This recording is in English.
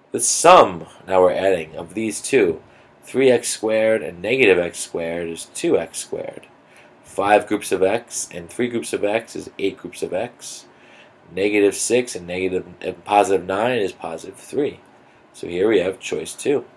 The sum, now we're adding, of these two, 3x squared and negative x squared, is 2x squared. 5 groups of x and 3 groups of x is 8 groups of x. Negative 6 and positive 9 is positive 3. So here we have choice 2.